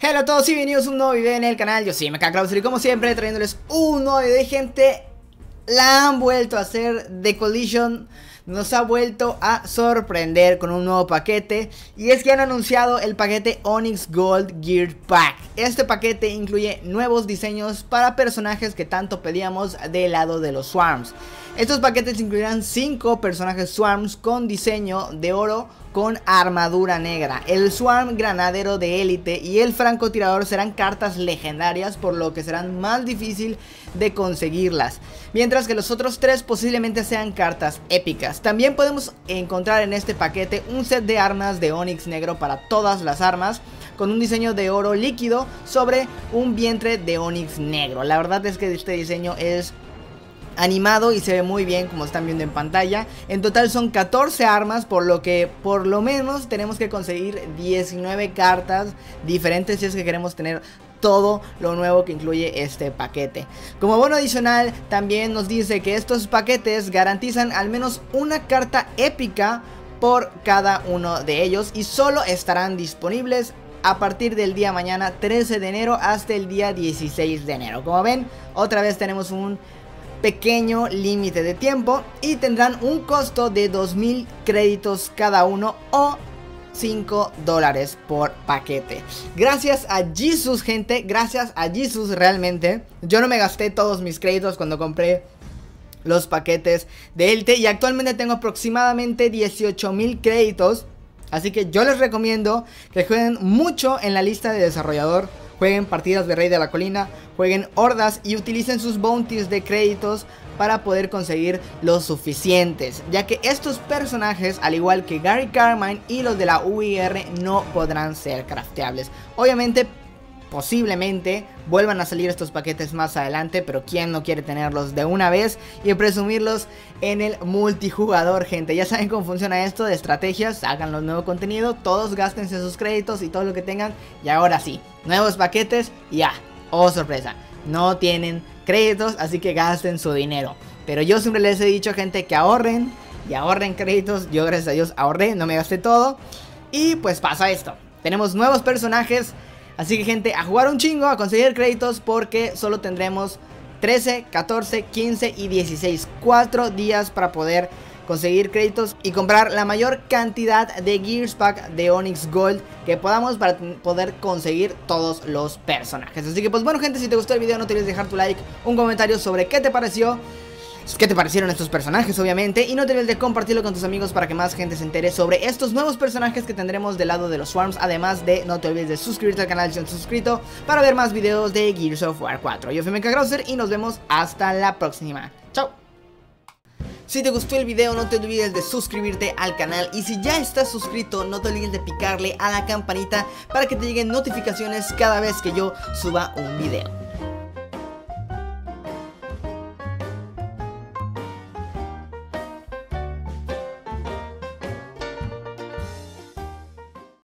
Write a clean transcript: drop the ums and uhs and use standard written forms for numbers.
Hola a todos y bienvenidos a un nuevo video en el canal. Yo soy MKKrauser y como siempre trayéndoles un nuevo video. Gente, la han vuelto a hacer. The Collision nos ha vuelto a sorprender con un nuevo paquete. Y es que han anunciado el paquete Onyx Gold Gear Pack. Este paquete incluye nuevos diseños para personajes que tanto pedíamos del lado de los Swarms. Estos paquetes incluirán 5 personajes Swarms con diseño de oro con armadura negra. El Swarm granadero de élite y el francotirador serán cartas legendarias, por lo que serán más difícil de conseguirlas, mientras que los otros 3 posiblemente sean cartas épicas. También podemos encontrar en este paquete un set de armas de Onix negro para todas las armas, con un diseño de oro líquido sobre un vientre de Onix negro. La verdad es que este diseño es animado y se ve muy bien, como están viendo en pantalla. En total son 14 armas, por lo que por lo menos tenemos que conseguir 19 cartas diferentes si es que queremos tener todo lo nuevo que incluye este paquete. Como bono adicional también nos dice que estos paquetes garantizan al menos una carta épica por cada uno de ellos, y solo estarán disponibles a partir del día mañana 13 de enero hasta el día 16 de enero. Como ven, otra vez tenemos un pequeño límite de tiempo y tendrán un costo de 2000 créditos cada uno o $5 por paquete. Gracias a Jesus, gente, gracias a Jesus realmente. Yo no me gasté todos mis créditos cuando compré los paquetes de élite y actualmente tengo aproximadamente 18,000 créditos. Así que yo les recomiendo que jueguen mucho en la lista de desarrollador. Jueguen partidas de Rey de la Colina, jueguen hordas y utilicen sus bounties de créditos para poder conseguir los suficientes, ya que estos personajes, al igual que Gary Carmine y los de la UIR, no podrán ser crafteables. Obviamente, posiblemente vuelvan a salir estos paquetes más adelante, pero quién no quiere tenerlos de una vez y presumirlos en el multijugador, gente. Ya saben cómo funciona esto de estrategias. Hagan los nuevo contenido, todos gástense sus créditos y todo lo que tengan, y ahora sí, nuevos paquetes y ya, oh sorpresa, no tienen créditos, así que gasten su dinero. Pero yo siempre les he dicho, gente, que ahorren y ahorren créditos. Yo, gracias a Dios, ahorré, no me gasté todo. Y pues pasa esto, tenemos nuevos personajes. Así que, gente, a jugar un chingo, a conseguir créditos, porque solo tendremos 13, 14, 15 y 16. 4 días para poder conseguir créditos y comprar la mayor cantidad de Gears Pack de Onyx Gold que podamos para poder conseguir todos los personajes. Así que pues bueno, gente, si te gustó el video no te olvides dejar tu like, un comentario sobre qué te pareció, qué te parecieron estos personajes, obviamente, y no te olvides de compartirlo con tus amigos para que más gente se entere sobre estos nuevos personajes que tendremos del lado de los Swarms. Además de, no te olvides de suscribirte al canal si no estás suscrito para ver más videos de Gears of War 4. Yo fui MKKrauser y nos vemos hasta la próxima. Chao. Si te gustó el video no te olvides de suscribirte al canal, y si ya estás suscrito no te olvides de picarle a la campanita para que te lleguen notificaciones cada vez que yo suba un video.